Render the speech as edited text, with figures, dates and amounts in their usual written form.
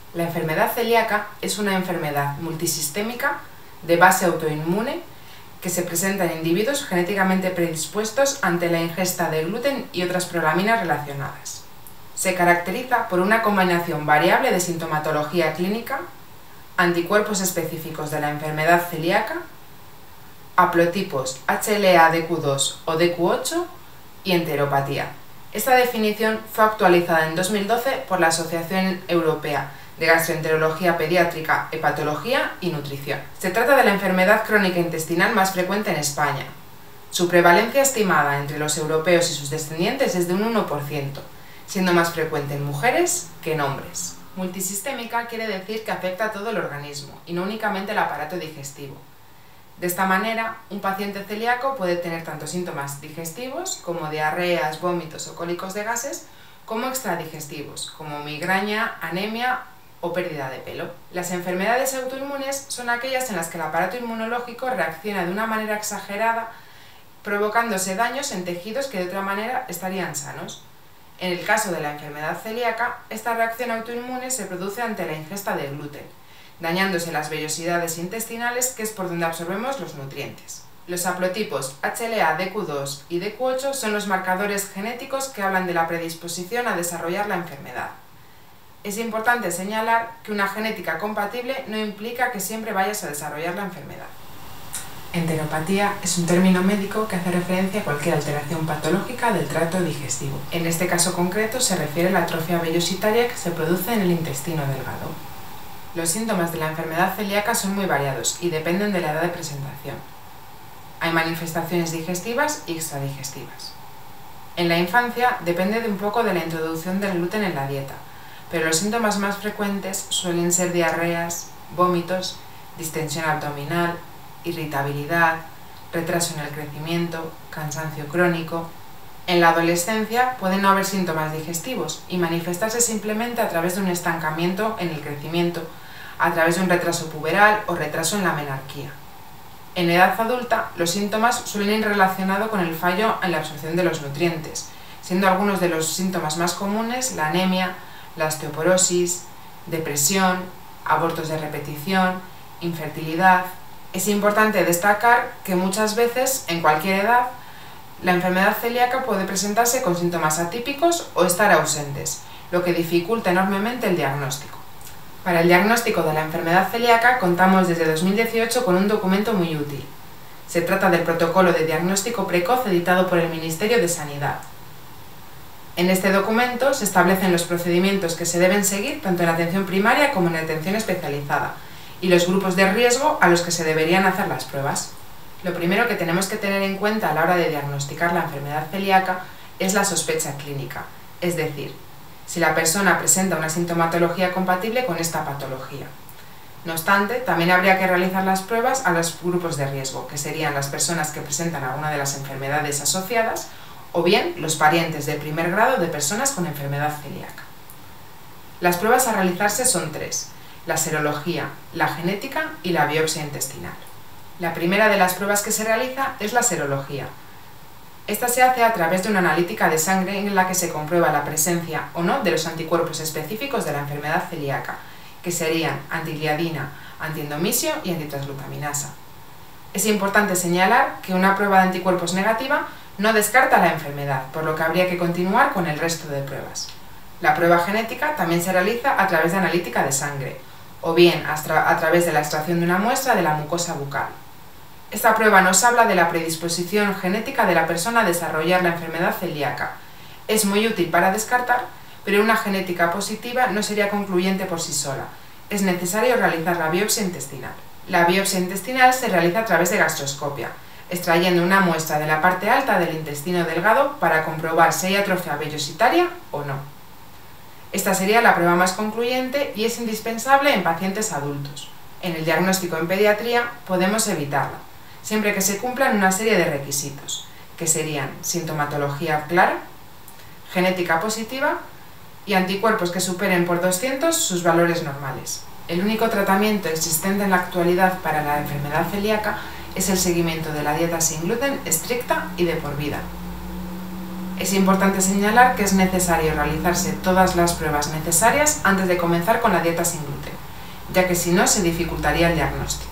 La enfermedad celíaca es una enfermedad multisistémica de base autoinmune que se presenta en individuos genéticamente predispuestos ante la ingesta de gluten y otras prolaminas relacionadas. Se caracteriza por una combinación variable de sintomatología clínica, anticuerpos específicos de la enfermedad celíaca, haplotipos HLA-DQ2 o DQ8 y enteropatía. Esta definición fue actualizada en 2012 por la Asociación Europea de Gastroenterología Pediátrica, Hepatología y Nutrición. Se trata de la enfermedad crónica intestinal más frecuente en España. Su prevalencia estimada entre los europeos y sus descendientes es de un 1%, siendo más frecuente en mujeres que en hombres. Multisistémica quiere decir que afecta a todo el organismo y no únicamente el aparato digestivo. De esta manera, un paciente celíaco puede tener tanto síntomas digestivos como diarreas, vómitos o cólicos de gases, como extradigestivos, como migraña, anemia o pérdida de pelo. Las enfermedades autoinmunes son aquellas en las que el aparato inmunológico reacciona de una manera exagerada, provocándose daños en tejidos que de otra manera estarían sanos. En el caso de la enfermedad celíaca, esta reacción autoinmune se produce ante la ingesta de gluten, dañándose las vellosidades intestinales, que es por donde absorbemos los nutrientes. Los haplotipos HLA-DQ2 y DQ8 son los marcadores genéticos que hablan de la predisposición a desarrollar la enfermedad. Es importante señalar que una genética compatible no implica que siempre vayas a desarrollar la enfermedad. Enteropatía es un término médico que hace referencia a cualquier alteración patológica del tracto digestivo. En este caso concreto se refiere a la atrofia vellositaria que se produce en el intestino delgado. Los síntomas de la enfermedad celíaca son muy variados y dependen de la edad de presentación. Hay manifestaciones digestivas y extradigestivas. En la infancia depende de un poco de la introducción del gluten en la dieta, pero los síntomas más frecuentes suelen ser diarreas, vómitos, distensión abdominal, irritabilidad, retraso en el crecimiento, cansancio crónico. En la adolescencia pueden no haber síntomas digestivos y manifestarse simplemente a través de un estancamiento en el crecimiento, a través de un retraso puberal o retraso en la menarquía. En edad adulta, los síntomas suelen ir relacionados con el fallo en la absorción de los nutrientes, siendo algunos de los síntomas más comunes la anemia, la osteoporosis, depresión, abortos de repetición, infertilidad. Es importante destacar que muchas veces, en cualquier edad, la enfermedad celíaca puede presentarse con síntomas atípicos o estar ausentes, lo que dificulta enormemente el diagnóstico. Para el diagnóstico de la enfermedad celíaca contamos desde 2018 con un documento muy útil. Se trata del Protocolo de Diagnóstico Precoz editado por el Ministerio de Sanidad. En este documento se establecen los procedimientos que se deben seguir tanto en atención primaria como en atención especializada y los grupos de riesgo a los que se deberían hacer las pruebas. Lo primero que tenemos que tener en cuenta a la hora de diagnosticar la enfermedad celíaca es la sospecha clínica, es decir, si la persona presenta una sintomatología compatible con esta patología. No obstante, también habría que realizar las pruebas a los grupos de riesgo, que serían las personas que presentan alguna de las enfermedades asociadas o bien los parientes de primer grado de personas con enfermedad celíaca. Las pruebas a realizarse son tres: la serología, la genética y la biopsia intestinal. La primera de las pruebas que se realiza es la serología. Esta se hace a través de una analítica de sangre en la que se comprueba la presencia o no de los anticuerpos específicos de la enfermedad celíaca, que serían antigliadina, antiendomisio y antitransglutaminasa. Es importante señalar que una prueba de anticuerpos negativa no descarta la enfermedad, por lo que habría que continuar con el resto de pruebas. La prueba genética también se realiza a través de analítica de sangre, o bien a través de la extracción de una muestra de la mucosa bucal. Esta prueba nos habla de la predisposición genética de la persona a desarrollar la enfermedad celíaca. Es muy útil para descartar, pero una genética positiva no sería concluyente por sí sola. Es necesario realizar la biopsia intestinal. La biopsia intestinal se realiza a través de gastroscopia, extrayendo una muestra de la parte alta del intestino delgado para comprobar si hay atrofia vellositaria o no. Esta sería la prueba más concluyente y es indispensable en pacientes adultos. En el diagnóstico en pediatría podemos evitarla, siempre que se cumplan una serie de requisitos, que serían sintomatología clara, genética positiva y anticuerpos que superen por 200 sus valores normales. El único tratamiento existente en la actualidad para la enfermedad celíaca es el seguimiento de la dieta sin gluten estricta y de por vida. Es importante señalar que es necesario realizarse todas las pruebas necesarias antes de comenzar con la dieta sin gluten, ya que si no se dificultaría el diagnóstico.